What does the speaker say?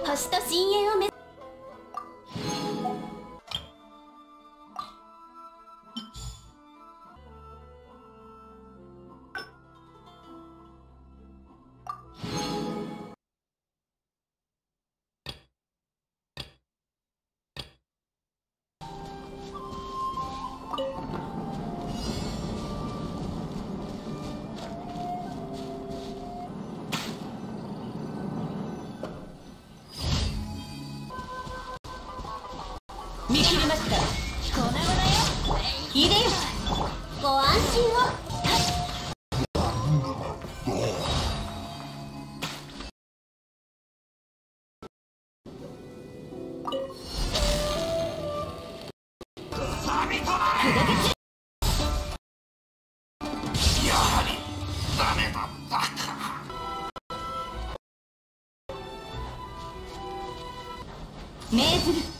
星と深淵を目見切りました。粉々よ。いでよ。ご安心を。 やはりダメだったか。 命ずる。